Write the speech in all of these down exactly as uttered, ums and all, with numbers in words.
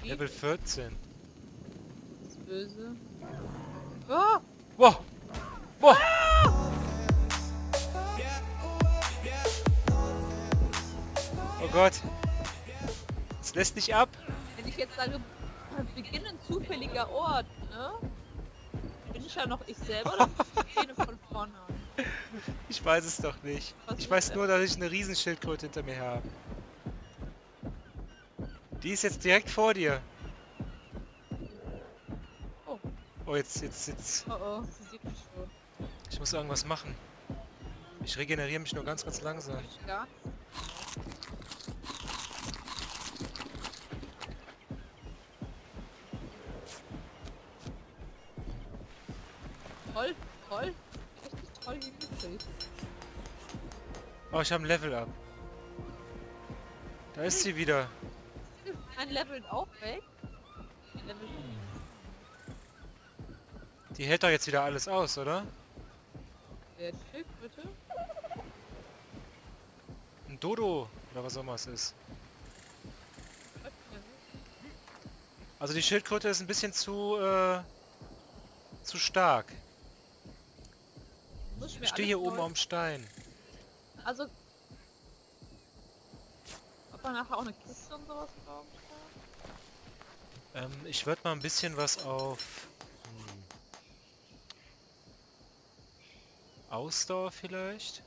Level vierzehn. Das ist böse. Oh! Wow! Wow! Oh Gott! Es lässt nicht ab! Wenn ich jetzt sage, Beginn ein zufälliger Ort, ne? Bin ich ja noch ich selber oder beginne von vorne an? Ich weiß es doch nicht. Was Ich ist weiß denn? nur, dass ich eine Riesenschildkröte hinter mir habe. Die ist jetzt direkt vor dir. Oh, Oh, jetzt, jetzt, jetzt. oh, oh, sie sieht mich schon. Ich muss irgendwas machen. Ich regeneriere mich nur ganz, ganz langsam. Ich gar nicht. Toll, toll. Richtig toll hingekriegt. Oh, ich habe ein Level up. Da ist sie wieder. Ein Level auch weg. Level Die hält doch jetzt wieder alles aus, oder? der Schildkröte. Ein Dodo. Oder was auch immer es ist. Also die Schildkröte ist ein bisschen zu, äh, zu stark. Muss ich mir Ich stehe alles hier oben neu- am Stein. Also. Ob man nachher auch eine Kiste und sowas braucht? Ähm, ich würde mal ein bisschen was auf hm, Ausdauer vielleicht.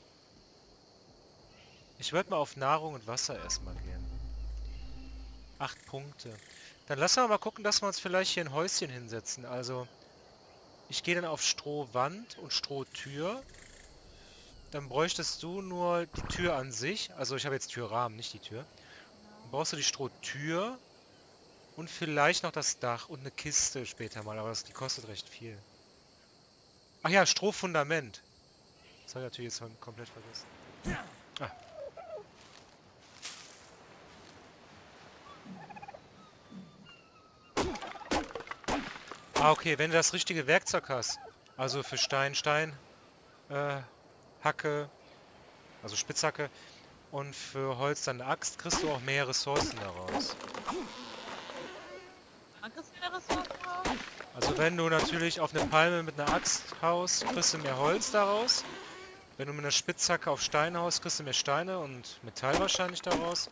Ich würde mal auf Nahrung und Wasser erstmal gehen. Acht Punkte. Dann lassen wir mal gucken, dass wir uns vielleicht hier ein Häuschen hinsetzen. Also, ich gehe dann auf Strohwand und Strohtür. Dann bräuchtest du nur die Tür an sich. Also, ich habe jetzt Türrahmen, nicht die Tür. Dann brauchst du die Strohtür und vielleicht noch das Dach und eine Kiste später mal. Aber das, die kostet recht viel. Ach ja, Strohfundament. Das habe ich natürlich jetzt schon komplett vergessen. Ah. Ah, okay, wenn du das richtige Werkzeug hast, also für Stein, Stein, äh, Hacke, also Spitzhacke, und für Holz dann eine Axt, kriegst du auch mehr Ressourcen daraus. Man kriegt mehr Ressourcen raus. Also wenn du natürlich auf eine Palme mit einer Axt haust, kriegst du mehr Holz daraus. Wenn du mit einer Spitzhacke auf Steine haust, kriegst du mehr Steine und Metall wahrscheinlich daraus.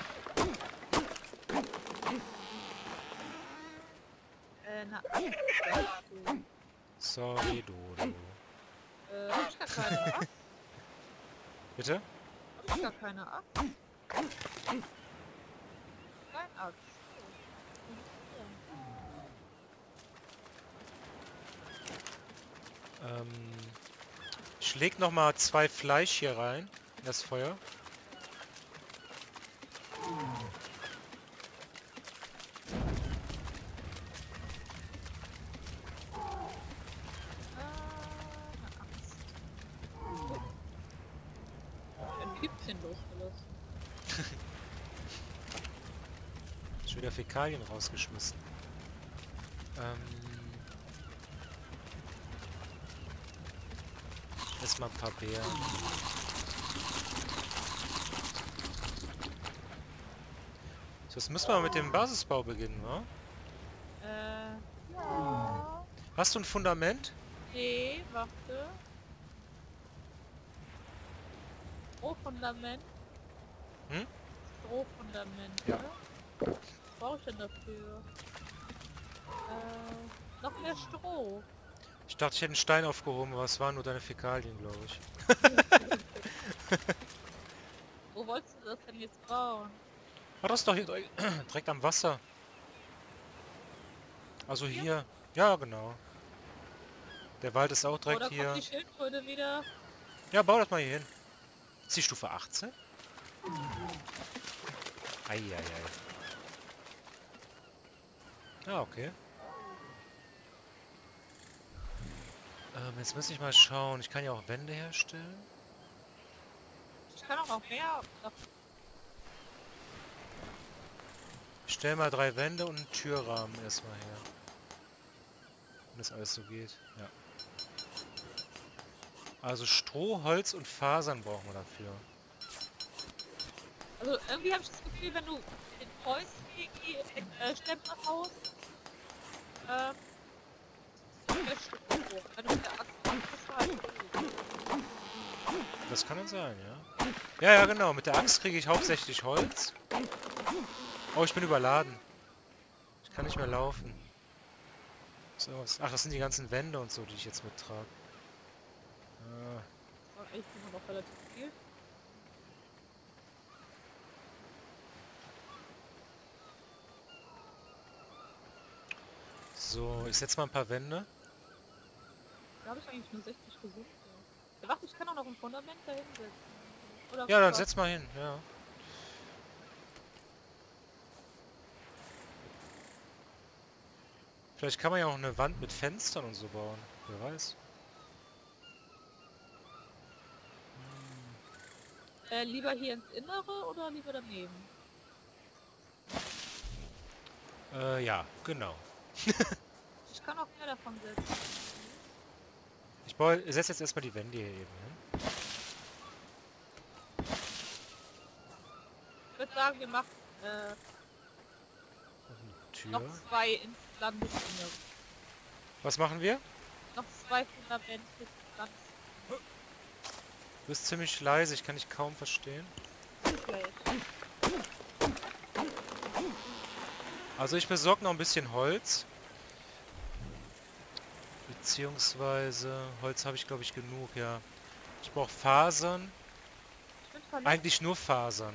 Äh, na, Axt. Sorry, Dodo. Äh, hab ich gar keine Axt? Bitte? Hab ich gar keine Axt? Kein Axt. Ähm, ich leg noch mal zwei Fleisch hier rein in das Feuer. Ein Piepchen losgelassen. Schon wieder Fäkalien rausgeschmissen. Ähm, erstmal ein paar Beeren. So, jetzt müssen wir mit dem Basisbau beginnen, wa? Äh, ja. Hast du ein Fundament? Nee, warte. Strohfundament. Hm? Strohfundament, Ja. ne? Was brauche ich denn dafür? Äh, noch mehr Stroh. Ich dachte, ich hätte einen Stein aufgehoben, aber es waren nur deine Fäkalien, glaube ich. Wo wolltest du das denn jetzt bauen? Ah, das ist doch hier direkt, direkt am Wasser. Also Hier? hier. Ja, genau. Der Wald ist auch Oh, direkt da hier. kommt die Schildkröte wieder. Ja, bau das mal hier hin. Ist die Stufe achtzehn? Eieiei. Ah, okay. Ähm, jetzt muss ich mal schauen. Ich kann ja auch Wände herstellen. Ich kann auch noch mehr. Ach, Ich stelle mal drei Wände und einen Türrahmen erstmal her. Wenn das alles so geht. Ja. Also Stroh, Holz und Fasern brauchen wir dafür. also irgendwie habe ich das Gefühl, wenn du in Häuschen Iggy, äh, Stempelhaus. Ähm, vier Stück hoch. Wenn du mit der Axt machst, halt. Das kann dann sein, ja. Ja, ja, genau. Mit der Axt kriege ich hauptsächlich Holz. Oh, ich bin überladen. Ich kann nicht mehr laufen. So, was- ach, das sind die ganzen Wände und so, die ich jetzt mittrage. Ah, Das war eigentlich immer noch relativ viel. so, ich setze mal ein paar Wände. Da habe ich eigentlich nur sechzig gesucht. Ja, warte, ich kann auch noch ein Fundament da hinsetzen. Oder Ja, dann was? setz mal hin, ja. Vielleicht kann man ja auch eine Wand mit Fenstern und so bauen. Wer weiß. Äh, lieber hier ins Innere oder lieber daneben? Äh, ja, genau. Ich kann auch mehr davon setzen. Ich baue, setze jetzt erstmal die Wände hier eben hin. Ich würde sagen, wir machen äh, Und noch eine Tür. zwei ins Landesinnere. Was machen wir? Noch zwei Fundamente ins Landesinnere. Du bist ziemlich leise, ich kann dich kaum verstehen. Also ich besorge noch ein bisschen Holz. Beziehungsweise, Holz habe ich glaube ich genug, ja. Ich brauche Fasern. Ich bin verletzt. Eigentlich nur Fasern.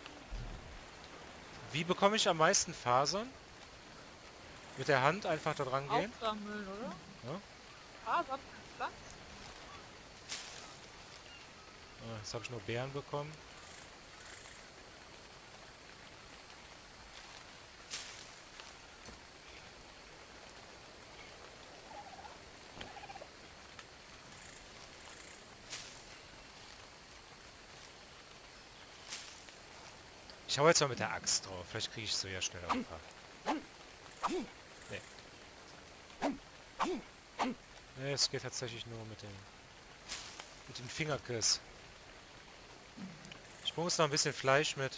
Wie bekomme ich am meisten Fasern? Mit der Hand einfach da dran gehen? Aufsammeln, oder? Ja. Ah, sonst Platz. Ah, jetzt habe ich nur Beeren bekommen. Ich hau jetzt mal mit der Axt drauf. Vielleicht kriege ich so ja schneller ein paar. Nee. Nee, es geht tatsächlich nur mit dem mit dem Fingerkiss. Ich muss noch ein bisschen Fleisch mit.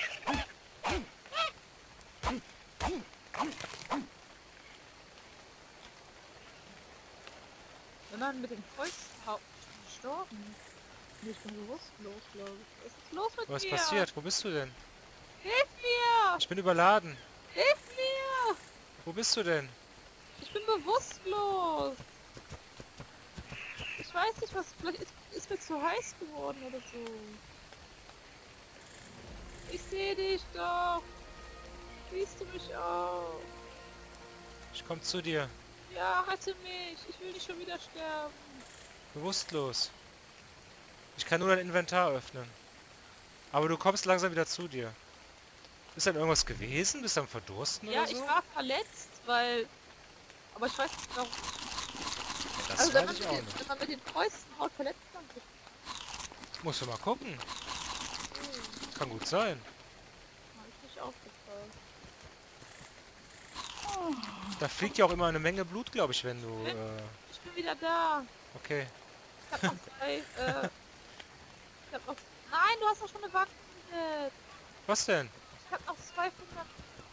Wenn man mit den Fäusten haut, gestorben. Nee, ich bin bewusstlos, glaube ich. Was ist los mit Was mir? passiert? Wo bist du denn? Hilf mir! Ich bin überladen. Hilf mir! Wo bist du denn? Ich bin bewusstlos. Ich weiß nicht, was... Vielleicht ist, ist mir zu heiß geworden oder so. Ich sehe dich doch. Siehst du mich auch? Ich komm zu dir. Ja, rette mich. Ich will nicht schon wieder sterben. Bewusstlos. Ich kann nur dein Inventar öffnen. Aber du kommst langsam wieder zu dir. Ist dann irgendwas gewesen? Bist du am Verdursten Ja, oder so? ich war verletzt, weil... Aber ich weiß nicht warum. Das Also wenn weiß man, ich mit auch den, nicht. wenn man mit den Fäusten haut, verletzt man sich. Musst du mal gucken. Hm, Kann gut sein. hab ich nicht aufgefallen. Da fliegt ja auch immer eine Menge Blut, glaube ich, wenn du... Äh, Ich bin wieder da. okay. Ich hab noch zwei, äh... Ich hab noch... Nein, du hast doch schon eine Wand gesetzt. Was denn? Ich hab noch zwei Fundament...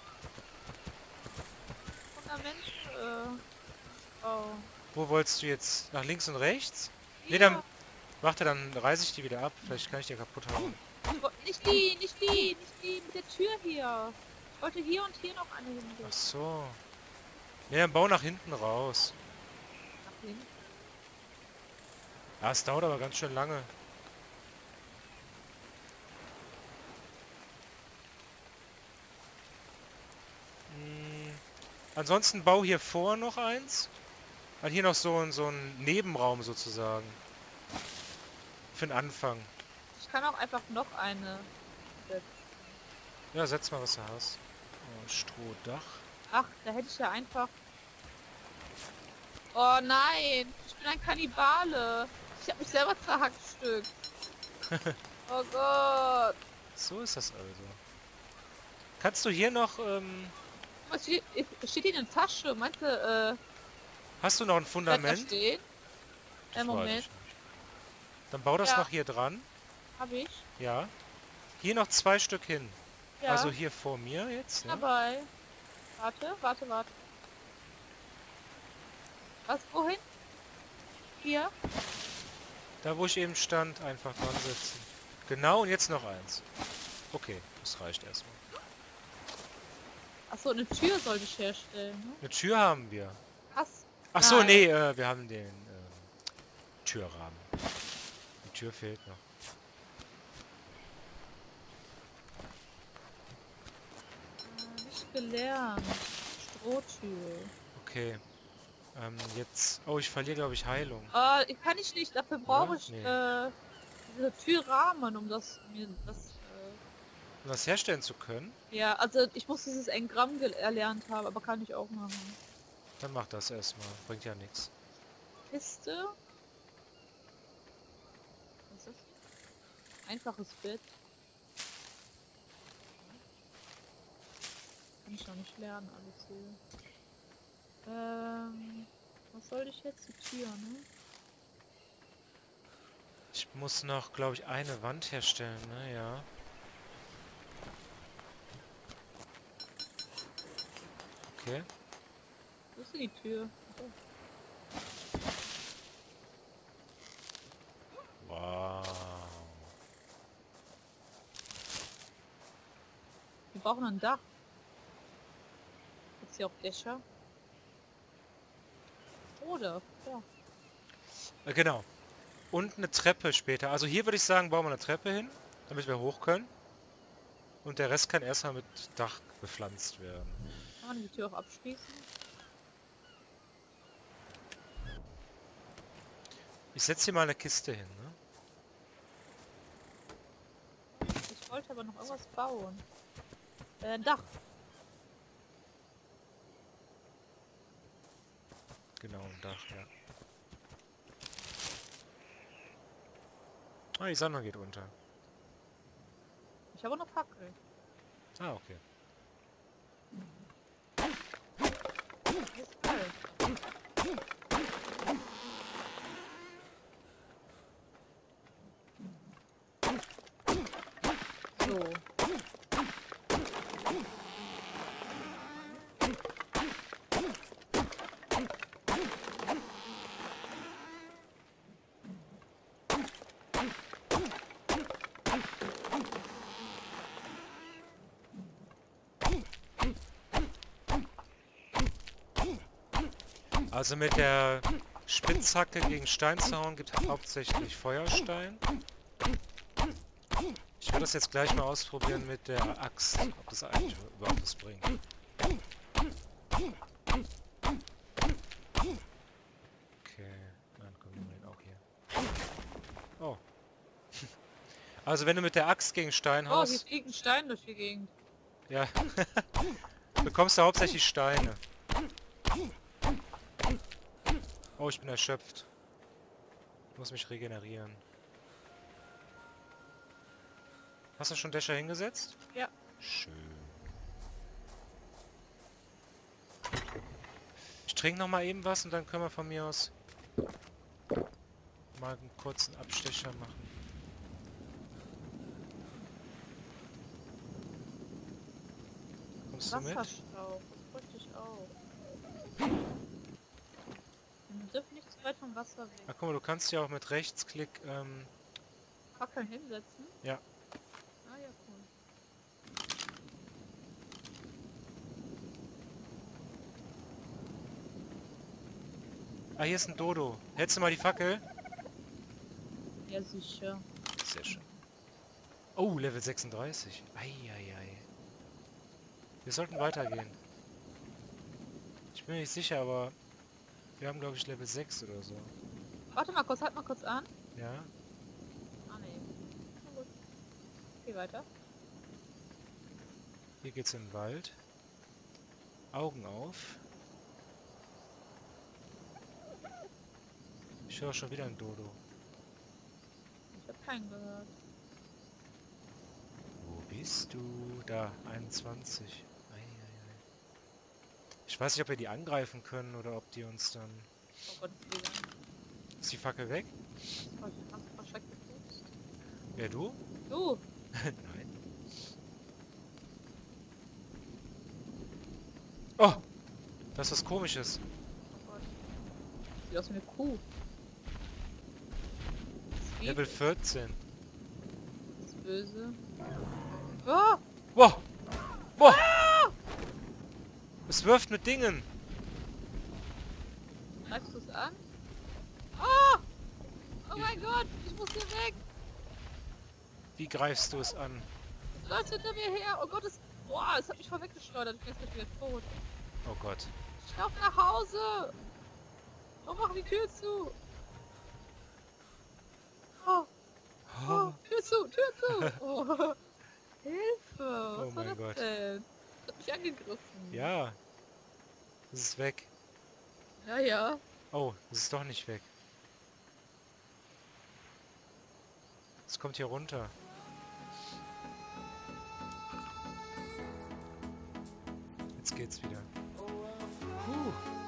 Fundamente, äh... Oh. Wo wolltest du jetzt? Nach links und rechts? Nee, Hier. dann... Warte, dann reiße ich die wieder ab. Vielleicht kann ich die kaputt hauen. Wo- Nicht die, nicht die, nicht die mit der Tür hier. Ich wollte hier und hier noch eine Ach hinsetzen. so. Nee, dann bau nach hinten raus. Nach hinten. Ja, es dauert aber ganz schön lange. Hm. Ansonsten bau hier vor noch eins. Weil hier noch so ein, so ein Nebenraum sozusagen. Für den Anfang. Ich kann auch einfach noch eine setzen. Ja, setz mal, was du hast. Oh, Strohdach. Ach, da hätte ich ja einfach... Oh nein, ich bin ein Kannibale. Ich habe mich selber zerhackstückt. Oh Gott. So ist das also. Kannst du hier noch, ähm, Was steht, steht hier in der Tasche? Meinst du, äh, hast du noch ein bleibt da Fundament? stehen? Das Äh, weiß Moment, ich nicht. Dann bau das Ja. noch hier dran. habe ich. Ja. Hier noch zwei Stück hin. Ja, Also hier vor mir jetzt, ja? dabei. Warte, warte, warte. Was, wohin? Hier? Da wo ich eben stand, einfach dran setzen. Genau, und jetzt noch eins. Okay, das reicht erstmal. Achso, eine Tür sollte ich herstellen, ne? Eine Tür haben wir. Was? Ach so, Nein. nee, äh, wir haben den ähm, Türrahmen. Die Tür fehlt noch. Äh, nicht gelernt. Strohtür. Okay. Ähm, jetzt... Oh, ich verliere, glaube ich, Heilung. Äh, ich kann ich nicht. Dafür brauche Oder? ich Nee. äh, diese Türrahmen, um das mir das. Um das herstellen zu können, Äh, ja, also ich muss dieses Engramm gel- erlernt haben, aber kann ich auch machen. dann mach das erstmal. Bringt ja nichts. Kiste. Was ist das? Einfaches Bett. Kann ich noch nicht lernen, alles hier. Ähm, was soll ich jetzt? Die Tür, ne? Ich muss noch, glaube ich, eine Wand herstellen, ne? Ja. Okay. Wo ist denn die Tür? Oh. Wow. Wir brauchen ein Dach. Gibt's hier auch Dächer? Oder? Ja. Äh, genau. Und eine Treppe später. Also hier würde ich sagen, bauen wir eine Treppe hin, damit wir hoch können. Und der Rest kann erstmal mit Dach bepflanzt werden. Kann man die Tür auch abschließen? Ich setze hier mal eine Kiste hin, ne? Ich wollte aber noch irgendwas bauen. Äh, ein Dach. Genau, ein Dach, ja. Ah, die Sonne geht unter. Ich habe noch Fackel. Ah, okay. Ist kalt. So. Also mit der Spitzhacke gegen Stein zu hauen gibt hauptsächlich Feuerstein. Ich werde das jetzt gleich mal ausprobieren mit der Axt, ob das eigentlich überhaupt was bringt. Okay, dann kommen wir den auch hier. Oh. Also wenn du mit der Axt gegen Stein Oh, hier haust, fliegt ein Stein durch die Gegend. ja, bekommst du hauptsächlich Steine. Oh, ich bin erschöpft. Ich muss mich regenerieren. Hast du schon Dächer hingesetzt? Ja. Schön. Ich trinke noch mal eben was und dann können wir von mir aus mal einen kurzen Abstecher machen. Kommst du mit? Wasserschlauch. Das wollte ich auch. Wir dürfen nicht zu weit vom Wasser weg. Ach guck mal, du kannst ja auch mit Rechtsklick, ähm, Fackeln hinsetzen? ja. Ah ja, cool. Ah, hier ist ein Dodo. Hältst du mal die Fackel? Ja, sicher. Sehr schön. Oh, Level sechsunddreißig. Eieiei. Wir sollten weitergehen. Ich bin mir nicht sicher, aber wir haben, glaube ich, Level sechs oder so. Warte mal kurz, halt mal kurz an. Ja? Ah, nee. Na gut. Geh weiter. Hier geht's in den Wald. Augen auf. Ich höre schon wieder ein Dodo. Ich hab keinen gehört. Wo bist du? Da, einundzwanzig. Eieiei. Ich weiß nicht, ob wir die angreifen können oder ob die uns dann... Oh Gott, ist wieder. Ist die Fackel weg? Hast du hast du verschreckt gepupst? Wer, du? Du! Nein. Oh! Das ist was Komisches. Oh Gott. Sieht aus wie eine Kuh. Das geht, Level vierzehn. das ist böse. Oh! Wow! Wow! Es wirft mit Dingen. Greifst du es an? Oh! Oh mein Gott! Ich muss hier weg! Wie greifst du es an? Es läuft hinter mir her! Oh Gott, es... Boah, es hat mich voll weggeschleudert. Ich bin jetzt gleich wieder tot. Oh Gott. Ich lauf nach Hause! Oh, mach die Tür zu! Oh! Oh! Oh, Tür zu! Tür zu! Oh! Hilfe! Was Oh war mein das Gott. denn? Das hat mich angegriffen. ja. Es ist weg. Ja, ja. Oh, es ist doch nicht weg. Es kommt hier runter. Jetzt geht's wieder. Puh.